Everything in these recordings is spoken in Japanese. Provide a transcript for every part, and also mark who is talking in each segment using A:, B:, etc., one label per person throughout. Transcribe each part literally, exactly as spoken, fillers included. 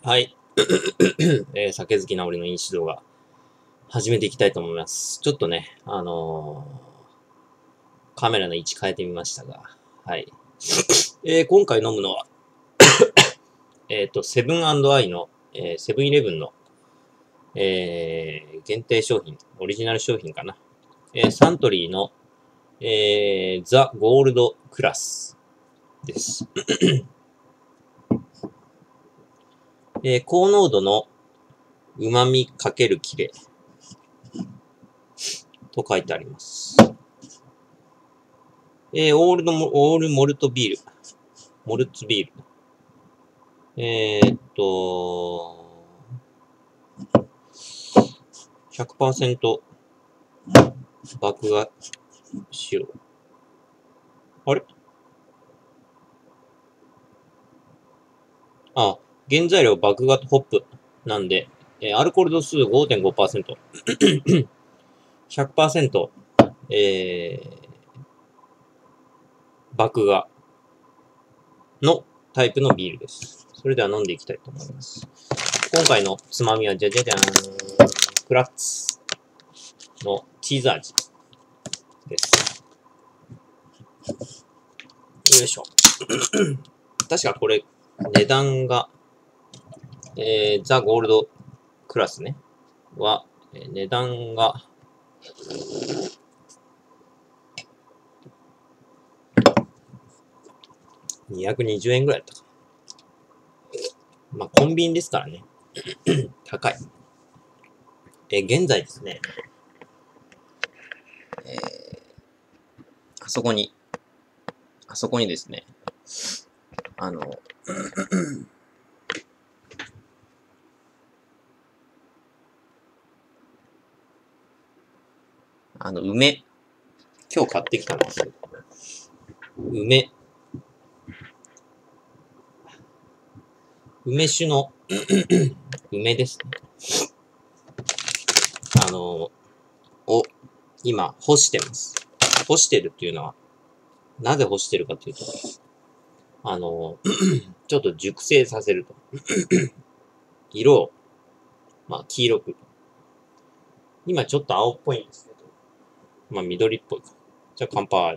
A: はい。えー、酒好きな俺の飲酒動画、始めていきたいと思います。ちょっとね、あのー、カメラの位置変えてみましたが、はい。えー、今回飲むのは、えっと、セブンアイの、えー、セブンイレブンの、えー、限定商品、オリジナル商品かな。えー、サントリーの、えー、ザ・ゴールドクラスです。えー、高濃度の旨味かけるキレと書いてあります。えー、オールドモ、オールモルトビール。モルツビール。えー、っと、ひゃくパーセント 麦芽塩。あれあ、原材料麦芽とホップなんで、えー、アルコール度数 ごてんごパーセント。ひゃくパーセント、えー、麦芽のタイプのビールです。それでは飲んでいきたいと思います。今回のつまみはじゃじゃじゃーん。クラッツのチーズ味です。よいしょ。確かこれ、値段が、えー、ザ・ゴールドクラスね。は、えー、値段が、にひゃくにじゅうえんぐらいだったかな。まあ、コンビニですからね。高い。えー、現在ですね、えー、あそこに、あそこにですね、あの、あの、梅、今日買ってきたんですけど、梅、梅酒の梅ですね。あの、を、今、干してます。干してるっていうのは、なぜ干してるかというと、あの、ちょっと熟成させると。色を、まあ、黄色く。今ちょっと青っぽいんですけど、まあ、緑っぽいか。じゃあ、乾杯。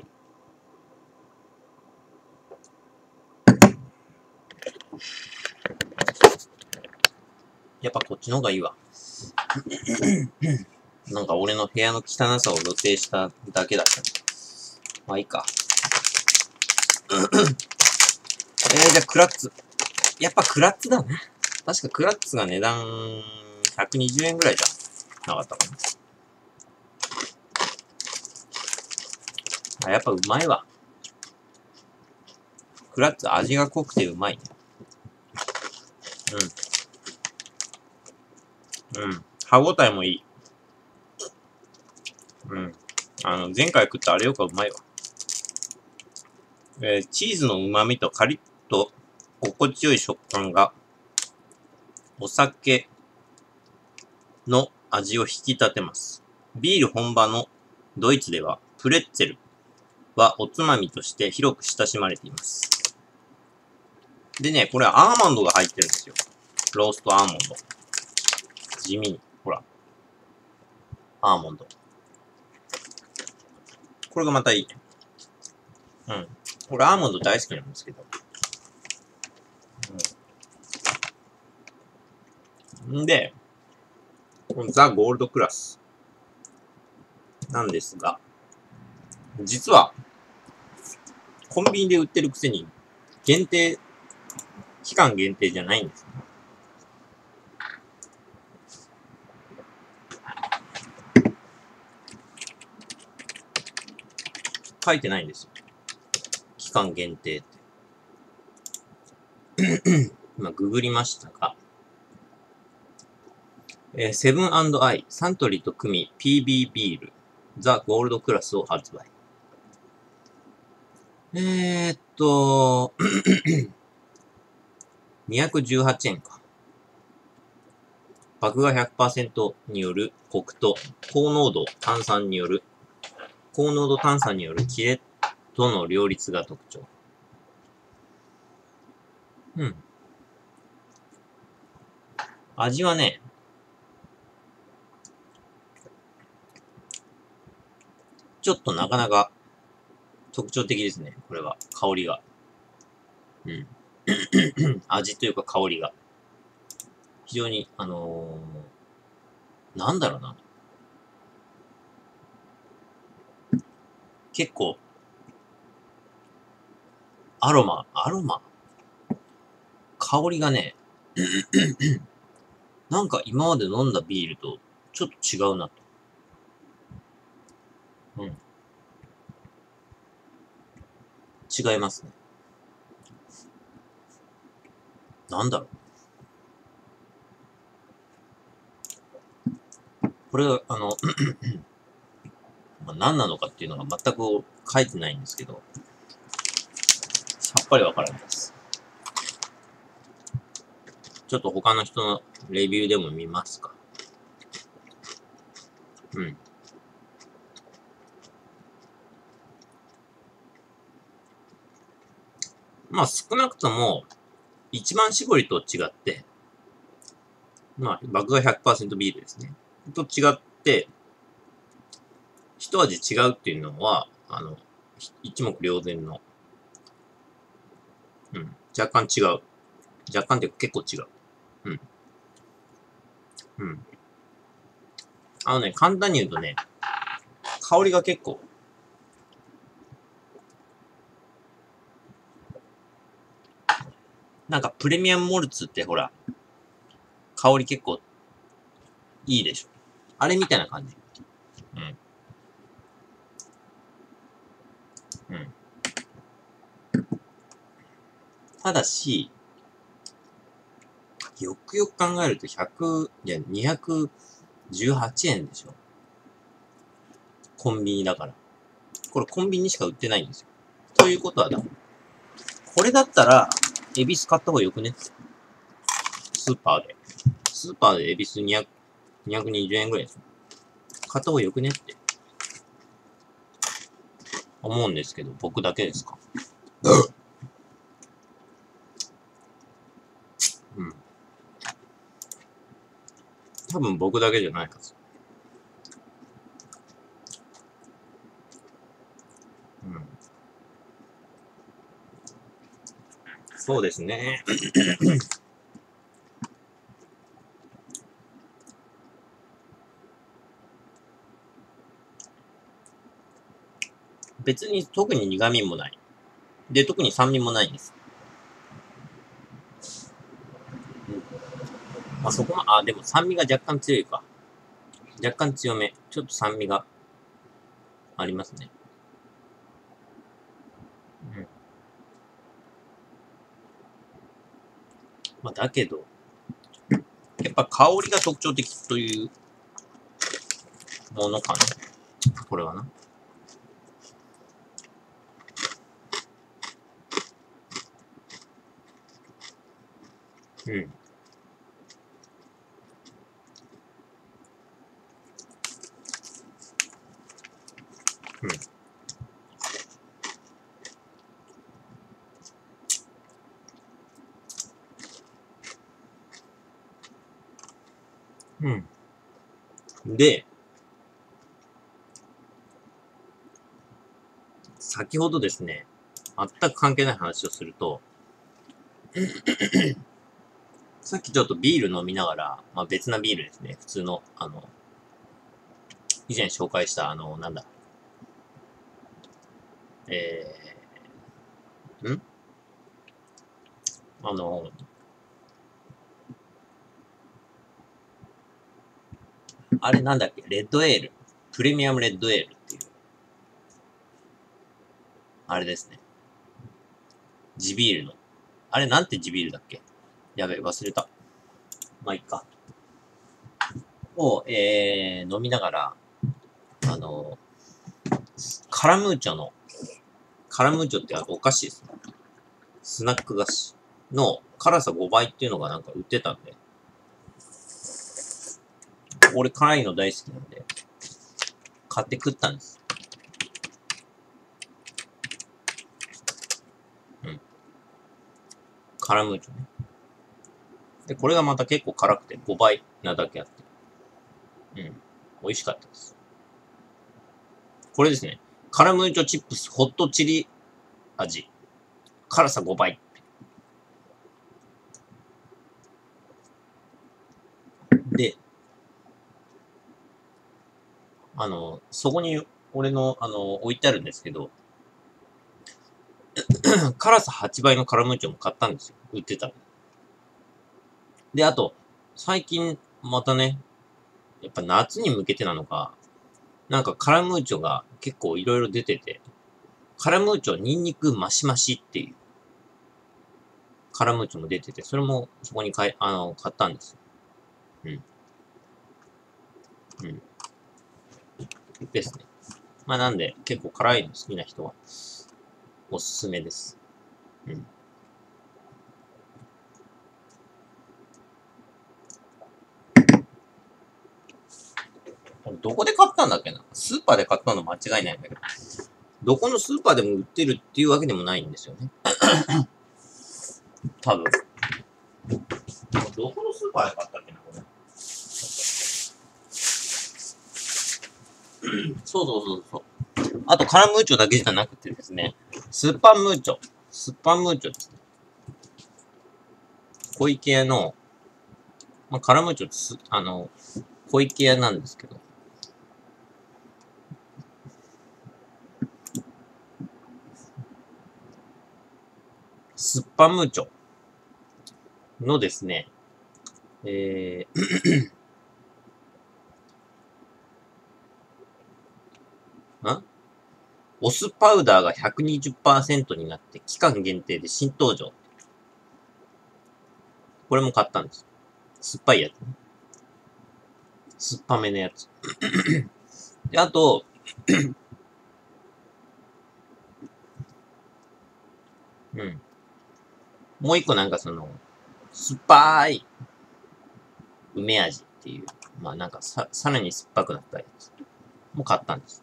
A: やっぱこっちの方がいいわ。なんか俺の部屋の汚さを露呈しただけだった。まあいいか。えー、じゃあクラッツ。やっぱクラッツだな。確かクラッツが値段ひゃくにじゅうえんぐらいじゃなかったかな。あ、やっぱうまいわ。クラッツ味が濃くてうまいね。うん。うん。歯応えもいい。うん。あの、前回食ったあれよかうまいわ。えー、チーズの旨味とカリッと心地よい食感が、お酒の味を引き立てます。ビール本場のドイツでは、プレッツェルはおつまみとして広く親しまれています。でね、これアーモンドが入ってるんですよ。ローストアーモンド。地味に。ほら。アーモンド。これがまたいいね。うん。これアーモンド大好きなんですけど。うん。んで、このザ・ゴールドクラス。なんですが、実は、コンビニで売ってるくせに、限定、期間限定じゃないんです。書いてないんですよ。期間限定って。今、ググりましたが、えー、セブンアイ、サントリーと組 ピービー ビール、ザ・ゴールドクラスを発売。えーっと、にひゃくじゅうはちえんか。麦芽 ひゃくパーセント によるコクと高濃度炭酸による、高濃度炭酸によるキレとの両立が特徴。うん。 味はね、ちょっとなかなか特徴的ですね。これは。香りが。うん。味というか香りが。非常に、あのー、なんだろうな。結構、アロマ、アロマ香りがね、なんか今まで飲んだビールとちょっと違うなと。うん。違いますね。なんだろう。これは、あの、まあ、何なのかっていうのが全く書いてないんですけど、さっぱりわからないです。ちょっと他の人のレビューでも見ますか。うん。まあ少なくとも、一番搾りと違って、まあ、麦芽 ひゃくパーセント ビールですね。と違って、一味違うっていうのは、あの、一目瞭然の、うん、若干違う。若干って結構違う。うん。うん。あのね、簡単に言うとね、香りが結構、なんかプレミアムモルツってほら、香り結構いいでしょ。あれみたいな感じ。うん。うん。ただし、よくよく考えるとひゃく、いや、にひゃくじゅうはちえんでしょ。コンビニだから。これコンビニにしか売ってないんですよ。ということはだ。これだったら、エビス買った方がよくねって。スーパーで。スーパーでエビスにひゃく、にひゃくにじゅうえんぐらいですよ。買った方がよくねって思うんですけど、僕だけですか。うん。多分僕だけじゃないはず。うん。そうですね。別に特に苦味もない。で、特に酸味もないんです。うん。まあそこま、あ、でも酸味が若干強いか。若干強め。ちょっと酸味がありますね。うん。まあだけど、やっぱ香りが特徴的というものかな。これはな。うん。うん。うん。で、先ほどですね、全く関係ない話をすると、さっきちょっとビール飲みながら、まあ別なビールですね。普通の、あの、以前紹介した、あの、なんだ、えー、んあの、あれなんだっけ、レッドエール。プレミアムレッドエールっていう、あれですね。地ビールの。あれなんて地ビールだっけ。やべえ、忘れた。まあ、いっか。を、えー、飲みながら、あの、カラムーチョの、カラムーチョってお菓子ですね。スナック菓子の辛さごばいっていうのがなんか売ってたんで、俺辛いの大好きなんで、買って食ったんです。うん。カラムーチョね。 で、これがまた結構辛くてごばいなだけあって。うん。美味しかったです。これですね。カラムーチョチップスホットチリ味。辛さごばい。で、あの、そこに俺の、あの、置いてあるんですけど、辛さはちばいのカラムーチョも買ったんですよ。売ってた。で、あと、最近、またね、やっぱ夏に向けてなのか、なんかカラムーチョが結構いろいろ出てて、カラムーチョニンニクマシマシっていう、カラムーチョも出てて、それもそこに買い、あの、買ったんですよ。うん。うん。ですね。まあなんで、結構辛いの好きな人は、おすすめです。うん。どこで買ったんだっけな、スーパーで買ったの間違いないんだけど。どこのスーパーでも売ってるっていうわけでもないんですよね。多分。どこのスーパーで買ったっけな、これ。そうそうそうそう。あと、カラムーチョだけじゃなくてですね、スッパンムーチョ。スッパンムーチョですね。小池屋の、まあ、カラムーチョってす、あの、小池屋なんですけど、スッパンムーチョのですね、えー、んお酢パウダーが ひゃくにじゅっパーセント になって期間限定で新登場。これも買ったんです。酸っぱいやつね。酸っぱめのやつ。で、あと、うん。もう一個なんかその、酸っぱい梅味っていう、まあなんかさ、さらに酸っぱくなったやつも買ったんです。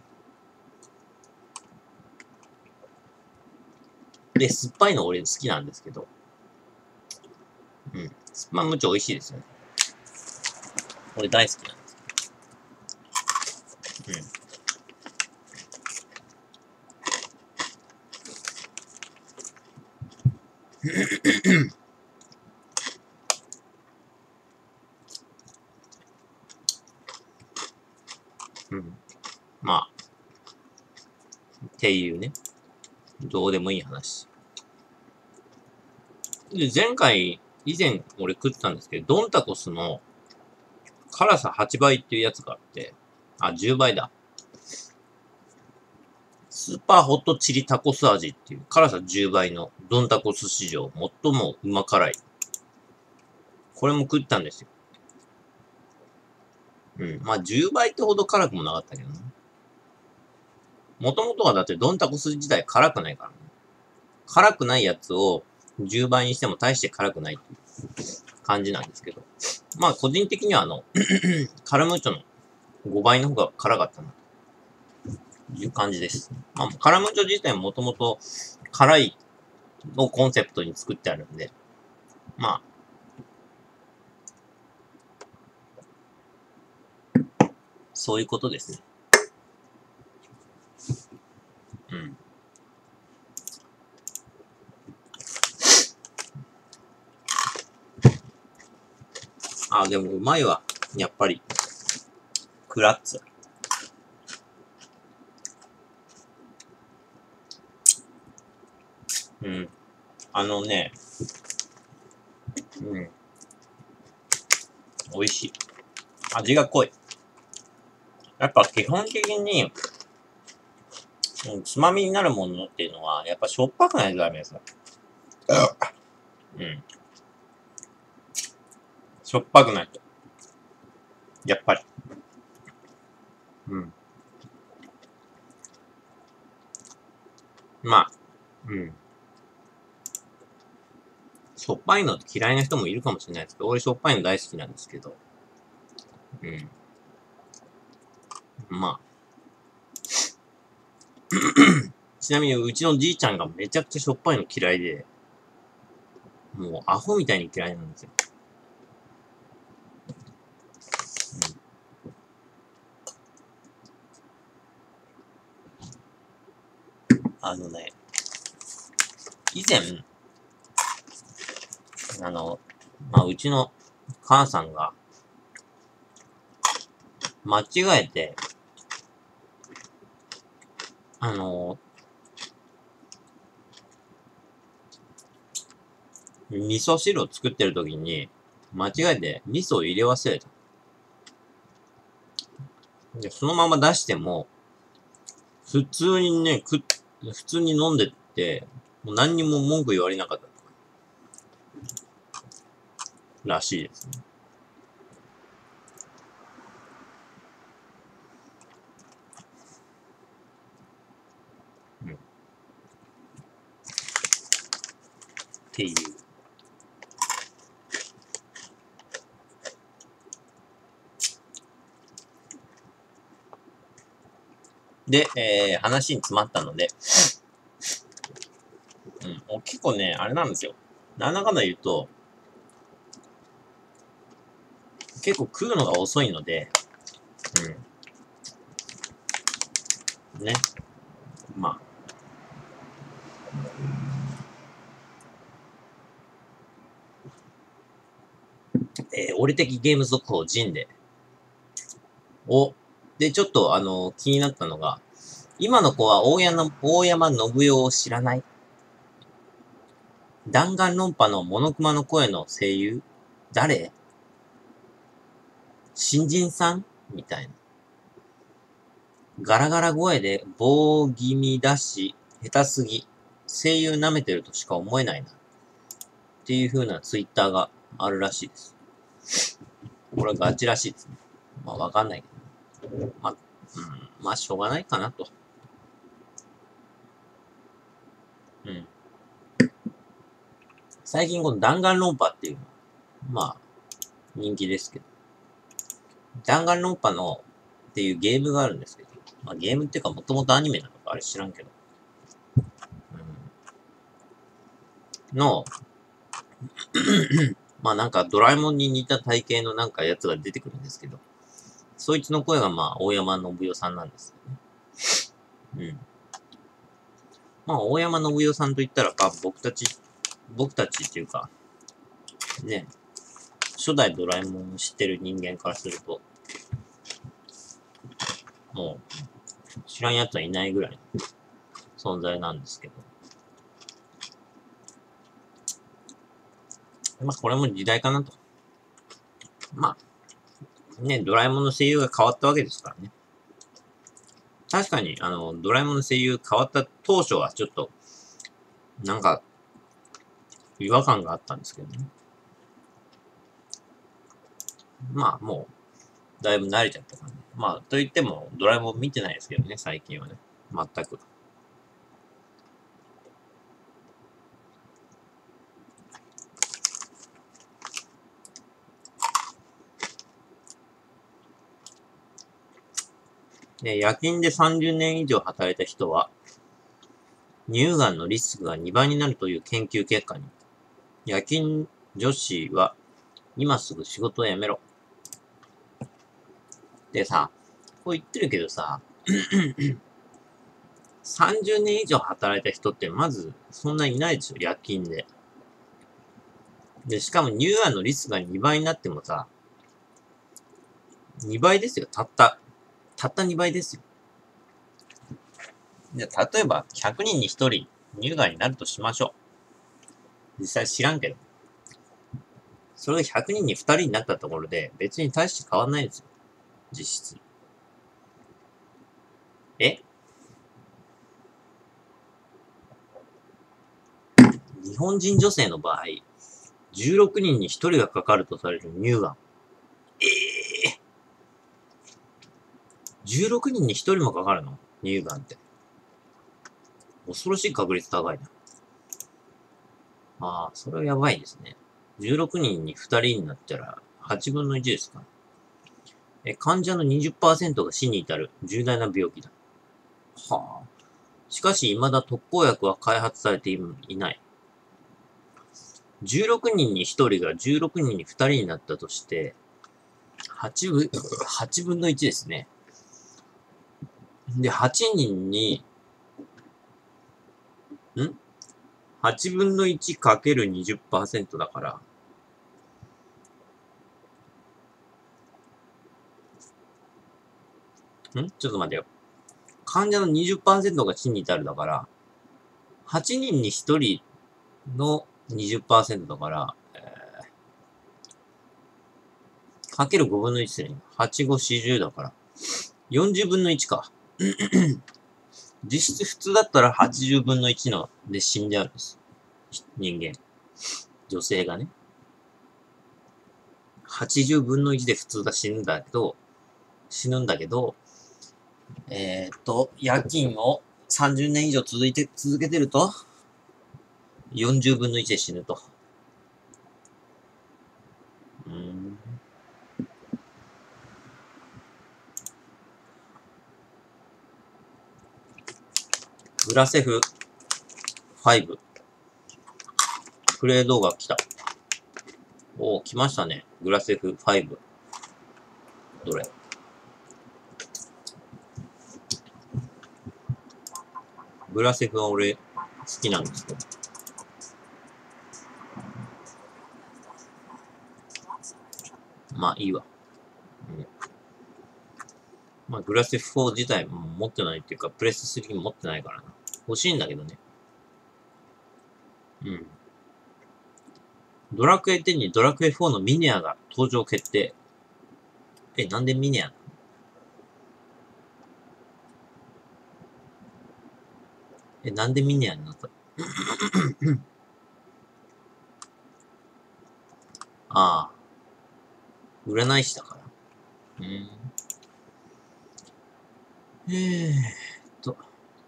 A: で、酸っぱいの俺好きなんですけど、うん。まあ、むちょ美味しいですよね。俺大好きなんですけど。うん。うん。まあ、っていうね。どうでもいい話。で、前回、以前俺食ったんですけど、ドンタコスの辛さはちばいっていうやつがあって、あ、じゅうばいだ。スーパーホットチリタコス味っていう辛さじゅうばいのドンタコス史上最もうま辛い。これも食ったんですよ。うん。まあじゅうばいってほど辛くもなかったけどね。もともとはだってドンタコス自体辛くないからね。辛くないやつをじゅうばいにしても大して辛くないっていう感じなんですけど。まあ個人的にはあの、カラムーチョのごばいの方が辛かったな、という感じです。まあカラムーチョ自体ももともと辛いをコンセプトに作ってあるんで、まあ、そういうことですね。うん。あ、でもうまいわ。やっぱり。クラッツ。うん。あのね、うん。美味しい。味が濃い。やっぱ基本的に、うん、つまみになるものっていうのは、やっぱしょっぱくないとダメですよ。うん。しょっぱくないと。やっぱり。うん。まあ、うん。しょっぱいの嫌いな人もいるかもしれないですけど、俺しょっぱいの大好きなんですけど。うん。まあ。ちなみにうちのじいちゃんがめちゃくちゃしょっぱいの嫌いで、もうアホみたいに嫌いなんですよ。 あのね、以前、あの、まあ、うちの母さんが、間違えて、あの、味噌汁を作ってる時に、間違えて味噌を入れ忘れた。で、そのまま出しても、普通にね、く、普通に飲んでって、もう何にも文句言われなかった。らしいですね。うん。っていう。で、えー、話に詰まったので、うん、結構ね、あれなんですよ。なんだかんだ言うと、結構食うのが遅いので、うん。ね。まあ。えー、俺的ゲーム続報、ジンで。お、で、ちょっと、あのー、気になったのが、今の子は大山、大山信代を知らない？弾丸論破のモノクマの声の声優誰？新人さんみたいな。ガラガラ声で棒気味だし、下手すぎ。声優舐めてるとしか思えないな。っていう風なツイッターがあるらしいです。これガチらしいですね。まあわかんないけど。まあ、うん、まあしょうがないかなと。うん。最近この弾丸論破っていうのは、まあ、人気ですけど。弾丸論破のっていうゲームがあるんですけど。まあゲームっていうかもともとアニメなのかあれ知らんけど。うん、の、まあなんかドラえもんに似た体型のなんかやつが出てくるんですけど、そいつの声がまあ大山信代さんなんですよね。うん。まあ大山信代さんと言ったらか、僕たち、僕たちっていうか、ね、初代ドラえもんを知ってる人間からすると、もう知らん奴はいないぐらいの存在なんですけど。まあこれも時代かなと。まあ、ね、ドラえもんの声優が変わったわけですからね。確かに、あの、ドラえもんの声優変わった当初はちょっと、なんか、違和感があったんですけどね。まあ、もう、だいぶ慣れちゃったからね。まあ、と言っても、ドラえもん見てないですけどね、最近はね。全く。で、夜勤でさんじゅうねん以上働いた人は、乳がんのリスクがにばいになるという研究結果に、夜勤女子は、今すぐ仕事を辞めろ。でさ、こう言ってるけどさ、さんじゅうねん以上働いた人ってまずそんないないでしょ、夜勤で。で、しかも乳がんのリスクがにばいになってもさ、にばいですよ、たった。たったにばいですよ。じゃあ、例えばひゃくにんにひとり乳がんになるとしましょう。実際知らんけど。それがひゃくにんにふたりになったところで、別に大して変わんないんですよ。実質。え日本人女性の場合、じゅうろくにんにひとりがかかるとされる乳がん。ええー、じゅうろくにんにひとりもかかるの？乳がんって。恐ろしい確率高いな。ああ、それはやばいですね。じゅうろくにんにふたりになったらはちぶんのいちですか。え、患者の にじゅっパーセント が死に至る重大な病気だ。はあ。しかし未だ特効薬は開発されていない。じゅうろくにんにひとりがじゅうろくにんにふたりになったとして、はちぶん、はちぶんのいちですね。で、はちにんにん ?はち 分のいちかける にじゅっパーセント だから、んちょっと待てよ。患者の にじゅっパーセント が死に至るだから、はちにんにひとりの にじゅっパーセント だから、えー、かけるごぶんのいちで、ね、はち、ご、よんじゅうだから、よんじゅうぶんのいちか。実質普通だったらはちじゅうぶんのいちので死んじゃうんです。人間。女性がね。はちじゅうぶんのいちで普通だ死ぬんだけど、死ぬんだけど、えー、っと、夜勤をさんじゅうねん以上続いて、続けてると、よんじゅうぶんのいちで死ぬと。うーん。グラセフファイブ。プレイ動画来た。おー、来ましたね。グラセフファイブ。どれ？グラセフは俺好きなんですけど。まあいいわ。うん。まあグラセフフォー自体も持ってないっていうか、プレススリーも持ってないからな。欲しいんだけどね。うん。ドラクエテンにドラクエフォーのミネアが登場決定。え、なんでミネアなの？え、なんでミネアになったの？ああ、占い師だから。うーん。えーっと。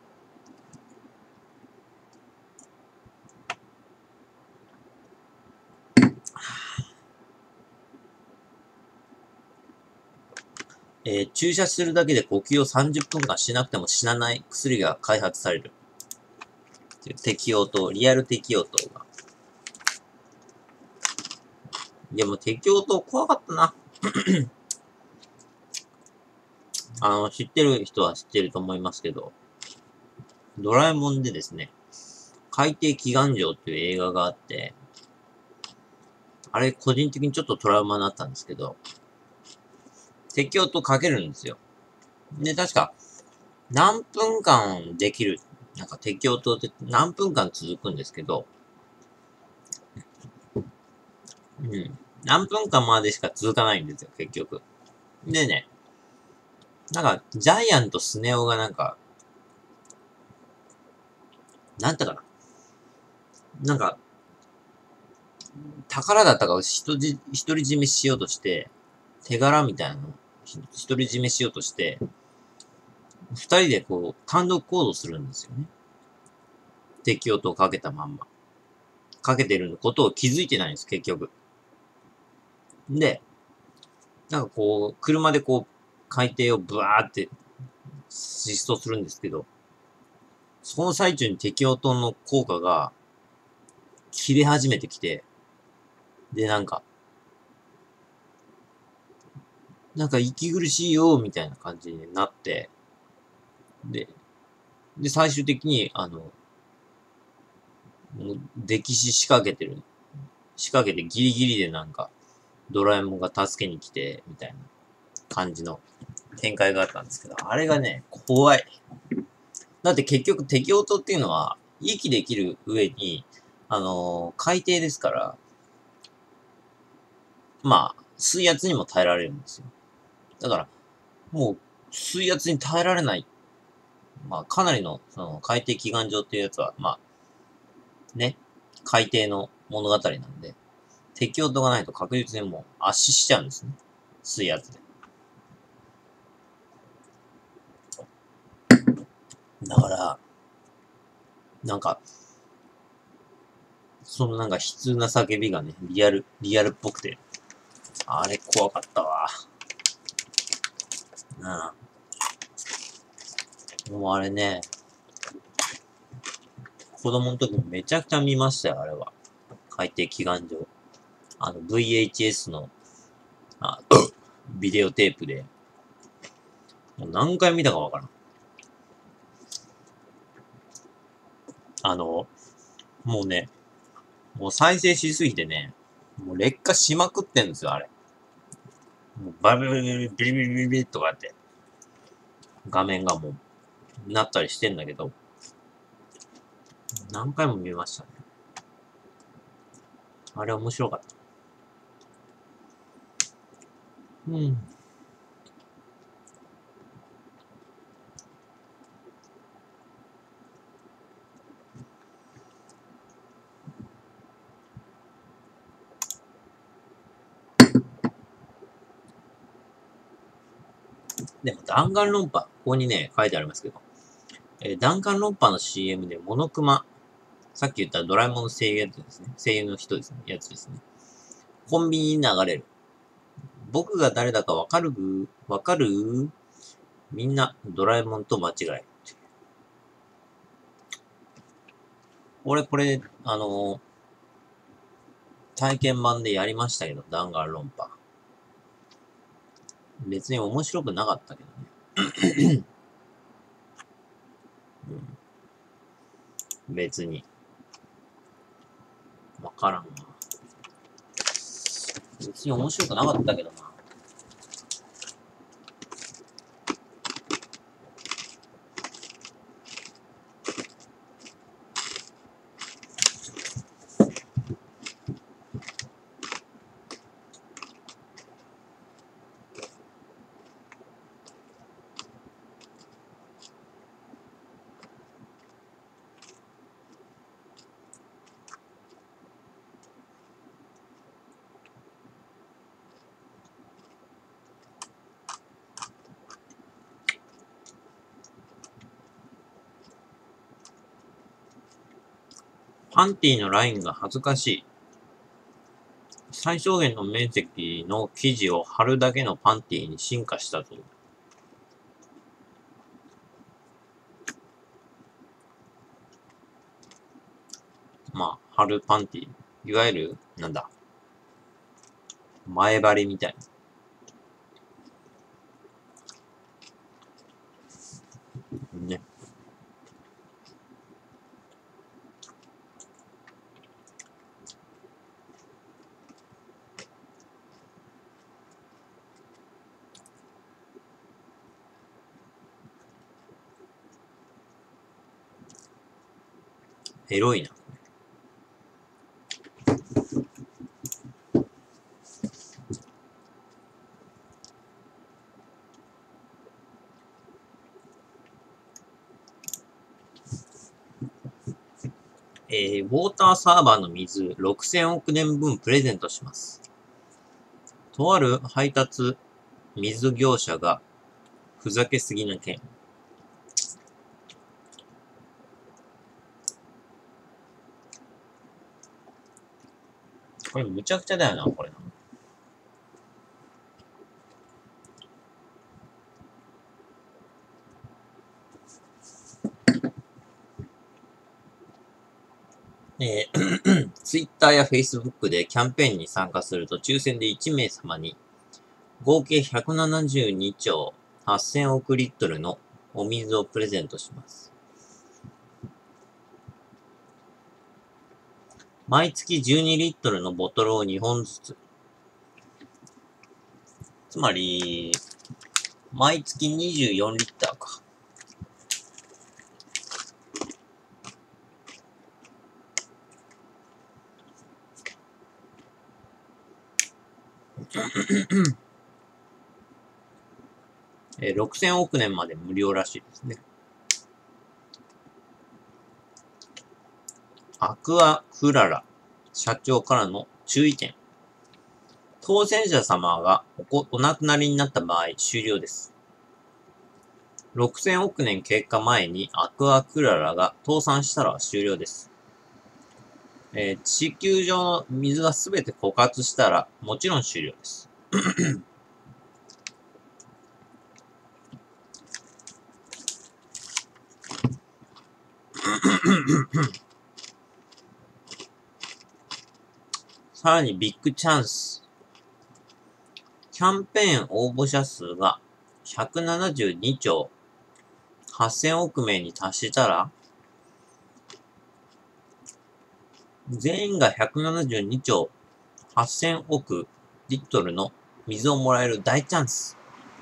A: えー注射するだけで呼吸をさんじゅっぷんかんしなくても死なない薬が開発される。適応と、リアル適応とが。いやもう適応と怖かったな。あの、知ってる人は知ってると思いますけど、ドラえもんでですね、海底祈願城っていう映画があって、あれ個人的にちょっとトラウマになったんですけど、適応とかけるんですよ。で、確か、何分間できる、なんか適応とって何分間続くんですけど、うん。何分間までしか続かないんですよ、結局。でね、なんか、ジャイアンとスネ夫がなんか、なんだかな。なんか、宝だったかを独り占めしようとして、手柄みたいなのを独り占めしようとして、二人でこう、単独行動するんですよね。敵音をかけたまんま。かけてることを気づいてないんです、結局。で、なんかこう、車でこう、海底をブワーって疾走するんですけど、その最中に敵音の効果が切れ始めてきて、で、なんか、なんか息苦しいよ、みたいな感じになって、で、で、最終的に、あの、もう溺死仕掛けてる。仕掛けてギリギリでなんか、ドラえもんが助けに来て、みたいな感じの展開があったんですけど、あれがね、怖い。だって結局敵音っていうのは、息できる上に、あのー、海底ですから、まあ、水圧にも耐えられるんですよ。だから、もう、水圧に耐えられない。まあ、かなりの、その、海底祈願場っていうやつは、まあ、ね、海底の物語なんで、敵音がないと確実にもう圧死しちゃうんですね。水圧で。だから、なんか、そのなんか悲痛な叫びがね、リアル、リアルっぽくて、あれ怖かったわ。なあ。もうあれね、子供の時にめちゃくちゃ見ましたよ、あれは。海底祈願場。あの、ブイエイチエス の、あ、ビデオテープで、もう何回見たかわからん。
B: あの、もうね、もう再生しすぎてね、もう劣化しまくってんですよ、あれ。もうバリバリバリビリビリビリビリとかって、画面がもう、なったりしてんだけど、何回も見ましたね。あれ面白かった。うん。でも弾丸論破、ここにね、書いてありますけど、えー弾丸論破の シーエム でモノクマ、さっき言ったドラえもんの声優やつですね。声優の人ですね。やつですね。コンビニに流れる。僕が誰だかわかるわかるみんなドラえもんと間違える。俺これ、あのー、体験版でやりましたけど、弾丸論破。別に面白くなかったけどね。うん、別に。わからんな。別に面白くなかったけどな。パンティのラインが恥ずかしい。最小限の面積の生地を貼るだけのパンティに進化したぞ。まあ、貼るパンティ。いわゆる、なんだ。前張りみたいな。ね。エロいな。えー、ウォーターサーバーの水ろくせんおくねんぶんプレゼントします。とある配達水業者がふざけすぎな件。これむちゃくちゃだよな、これな。えー、Twitter や Facebook でキャンペーンに参加すると抽選でいちめいさまに合計ひゃくななじゅうにちょうはっせんおくリットルのお水をプレゼントします。毎月じゅうにリットルのボトルをにほんずつ。つまり、毎月にじゅうよんリッターか。えー、ろくせんおくねんまで無料らしいですね。アクアクララ社長からの注意点。当選者様が お, お亡くなりになった場合終了です。ろくせんおくねん経過前にアクアクララが倒産したら終了です。えー、地球上の水がすべて枯渇したらもちろん終了です。さらにビッグチャンス。キャンペーン応募者数がひゃくななじゅうにちょうはっせんおくめいに達したら、 全員がひゃくななじゅうにちょうはっせんおくリットルの水をもらえる大チャンス。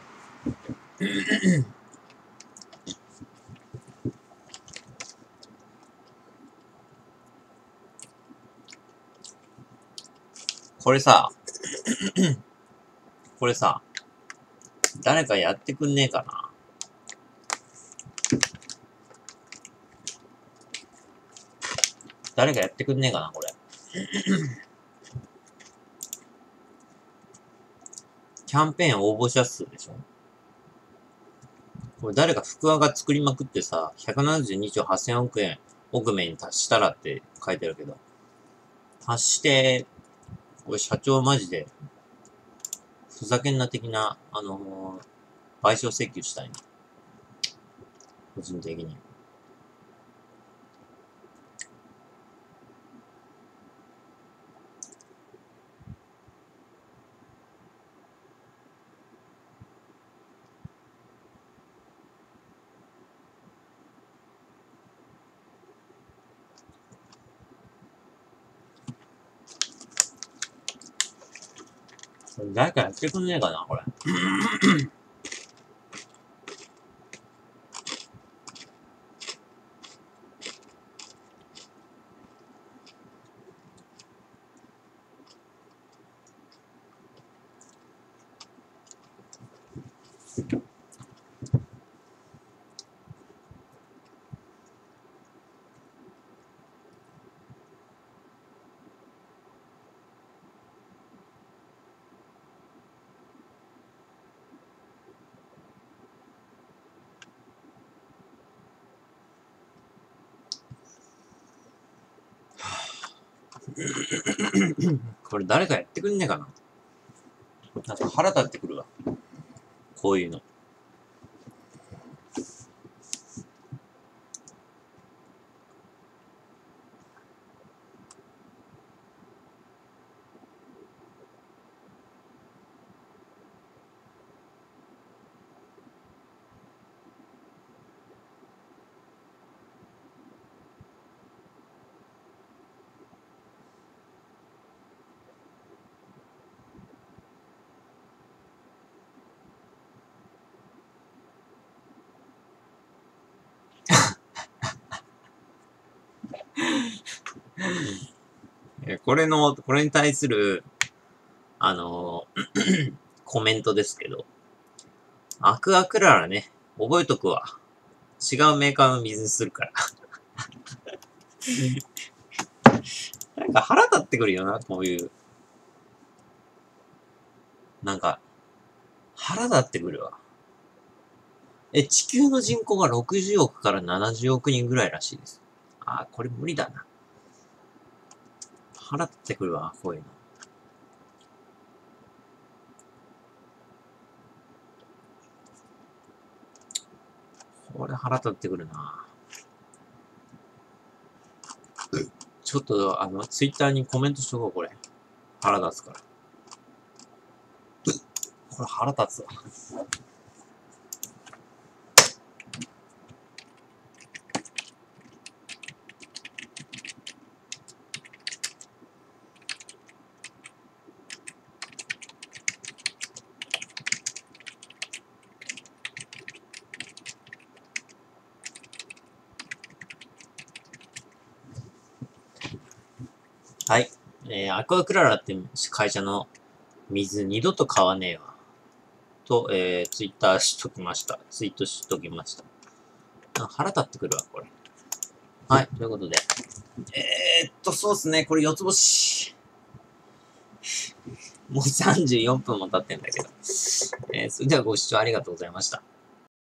B: これさ、これさ、誰かやってくんねえかな。誰かやってくんねえかな、これ。キャンペーン応募者数でしょ。これ誰か福和が作りまくってさ、ひゃくななじゅうにちょうはっせんおくえん、億名に達したらって書いてあるけど、達して、これ社長マジで、ふざけんな的な、あのー、賠償請求したいな。個人的に。誰かやってくんねえかな、これ。これ誰かやってくんねえかな。なんか腹立ってくるわ。こういうの。これの、これに対する、あのー、コメントですけど、アクアクララね、覚えとくわ。違うメーカーの水にするから。なんか腹立ってくるよな、こういう。なんか、腹立ってくるわ。え、地球の人口がろくじゅうおくからななじゅうおくにんぐらいらしいです。あー、これ無理だな。腹立ってくるわ、こういうの。これ腹立ってくるな。ちょっと、あの、ツイッターにコメントしとこう、これ。腹立つから。これ腹立つわ。はい。えー、アクアクララって会社の水二度と買わねえわ。と、えー、ツイッターしときました。ツイートしときました。腹立ってくるわ、これ。はい。ということで。えー、っと、そうっすね。これ四つ星。もうさんじゅうよんぷんも経ってんだけど。えー、それではご視聴ありがとうございました。